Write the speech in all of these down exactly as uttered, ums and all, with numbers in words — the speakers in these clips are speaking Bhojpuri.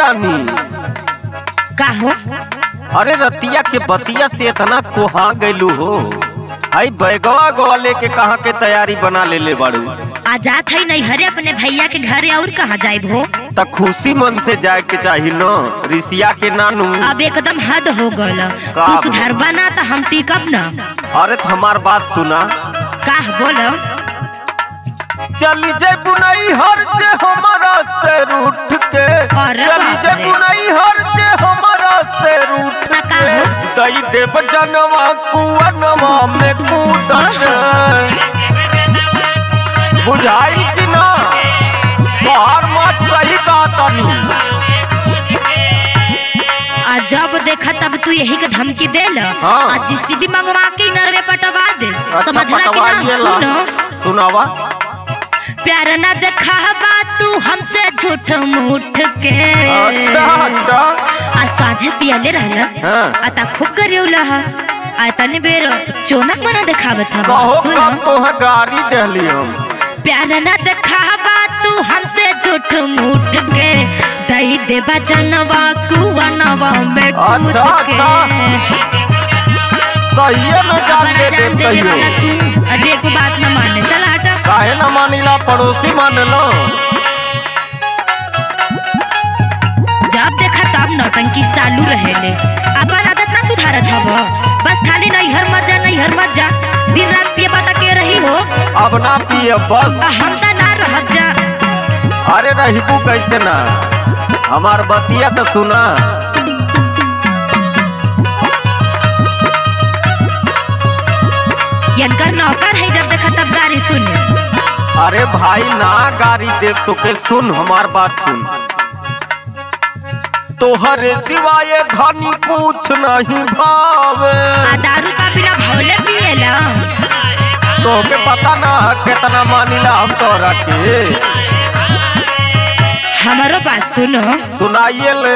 रानी का हो? अरे रतिया के बतिया से इतना कोहा गैलू हो। आई बैगवा गोवा लेके कहाँ के तैयारी बना ले ले बाड़ू? आजाद है नहीं हरे अपने भैया के घरे और कहाँ जाए हो? त खुशी मन से जाए के चाहिए न, रिसिया के नानू। अब एकदम हद हो गल, तू सुधरबा ना तो हम टिकब न। अरे हमार बात सुना। का बोलो? चली जे बुनई हर जे हमारा से रूठ के, चली जे बुनई हर जे हमारा से रूठ के, दई देव जनवा कुआनवा में कूदत। बुझाई कि ना? बाहर मत सही कहतनी। जब देखा तब तू यही के धमकी दे ल। हाँ। आज जिसकी मंगवा के नरवे पटवा दे। समझला कि ना? सुनो सुनावा। प्यार ना देखा तू हमसे झूठ मूठ के। अच्छा अच्छा। आज साझे पियाले रहला। हाँ। आता खूब करियोला हा। आ तने बेर चोनक मना देखावत था। कहो सुनो कब तो है गाड़ी देहली हम। प्यार ना देखा तू हमसे झूठ मूठ के, दई देबा जनवा कुआनवा में कूद के। सही में जान दे दे कहियो। अजय को बात न माने, चल हटा। काहे न मानिला? पड़ोसी मान लो। जब देखा तब नौटंकी चालू रहेले। अपन आदत ना सुधारत हव। बस खाली नैहर मत जा, नैहर मत जा। दिन रात पिए पता के रही हो। अब ना पिए बस। हम त ना रहत जा। अरे रहबू कैसे ना? हमार बतिया तो सुना। यनकर नौकर है, जब देखा तब गाड़ी सुने। अरे भाई ना गाड़ी दे तो के सुन हमार बात सुन। तोहरे सिवाय धनी कुछ नहीं भावे। आ दारू का बिना भौले पिएला। तो के पता ना कितना मानिला हम तोरा के। हमारो बात सुनो। सुनाइए ले।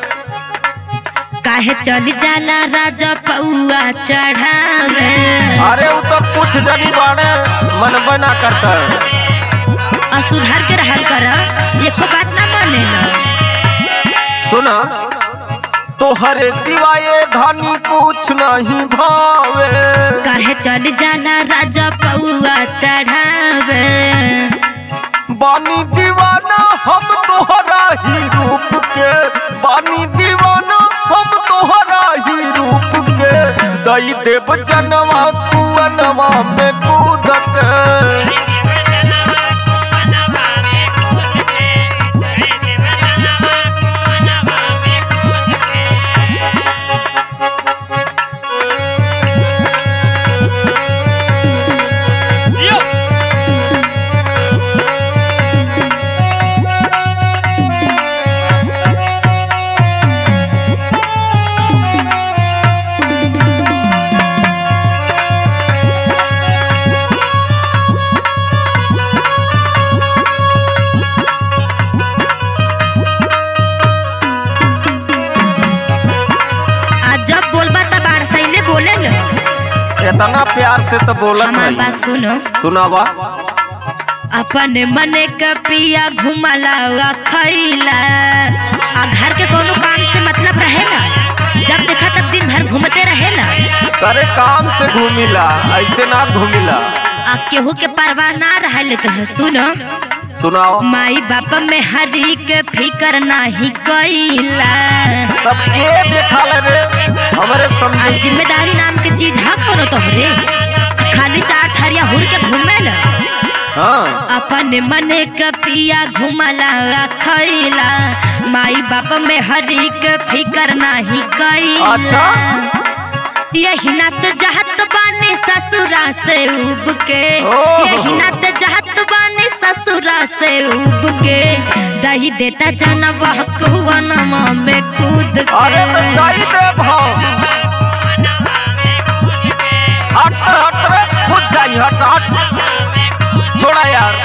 काहे चली जाला राजा पौआ चढ़ावे। अरे वो तो कुछ जनी बाड़े मन बना करता। और सुधार के रहल कर, एको बात ना माने ना। सुना, तोहरे सिवाय धनी कुछ नहीं भावे। काहे चली जाला राजा पौआ चढ़ावे। बानी दीवाना हम तोहरा ही रूप के, बानी दीवाना हम तोहरा ही रूप के, दई देव जनवा कुआनवा में कूद के। इतना प्यार से तो बोलत नहीं। हमार बात सुनो। सुनावा। अपन मने के पिया घुमला खैला। आ घर के कोनो काम से मतलब रहे ना? जब देखा तब दिन भर घूमते रहे ना। करे काम से घूमिला, ऐसे ना घूमिला। आ केहू के परवाह ना रहले तो सुनो। सुनाओ। माई बाप में हरी के फिकर नहीं कइला। तब के देखा ले रे हमरे समझ। जिम्मेदारी नाम के चीज हक करो तोहरे। खाली चार थरिया हुर के घूमेला। हाँ। अपन मने के पिया घुमला खैला। माई बाप में हरी के फिकर नहीं कइला। अच्छा। यही नात जहत बानी ससुरा से उब के। यही नात जहत बानी ससुरा से उब के, दही देता जनवा कुआनवा में कूद के। अरे तो दही दे भाव। हट हट रे, खुद जाई हट हट। छोड़ा यार।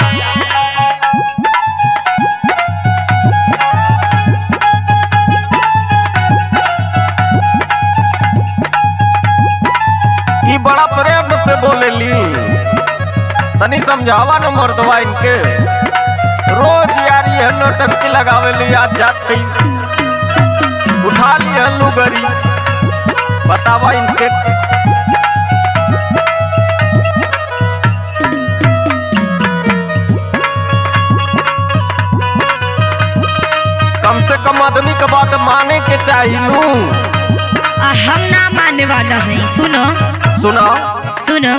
बड़ा प्रेम से बोलेली। तनी समझावा न मर्दवा इनके। रोज यार ये नौटंकी लगावेली आज जात। उठा लिया लुगरी बतावा इनके कम से कम आदमी का बात माने के चाहिए। हम ना मानने वाला है। सुनो सुनो सुनो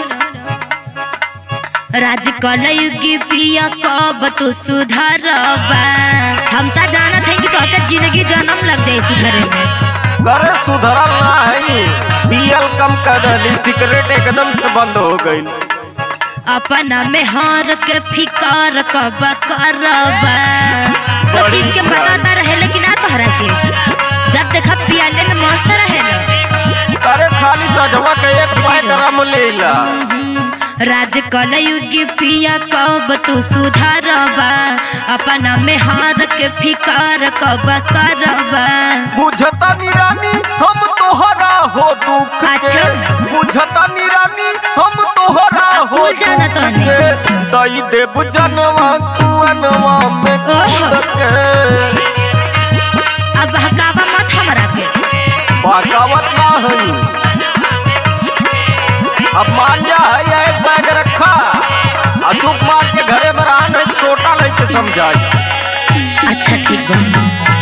राज कलयुगी पिया कब तू सुधरबा। हम तो जानत है कि तो जिंदगी जन्म लग जाए सुधरे में। करे सुधरल ना है पियल कम कर दी सिगरेट एकदम से बंद हो गई। अपना में हार के फिकार कब करबा। तो चीज के पता रहे लेकिन ना तोहरा के जब देखा पियाले में मस्त रहे ना। अरे खाली सजवा के एक पैक रम लेला। राज कलयुगी पिया कब तू सुधरबा। अपना में हार के फिकार कब करबा। बुझता निरानी हम तोहरा हो दुख अच्छा बुझता निरानी हम तोहरा हो जाना तो नहीं दई देव जनवा कुअनवा में कूद के। अब हकावा मत हमरा के बगावत ना है। अब मान जा है एक बैग रखा अचूक मार के घरे में रहना छोटा नहीं समझाई। अच्छा ठीक बा।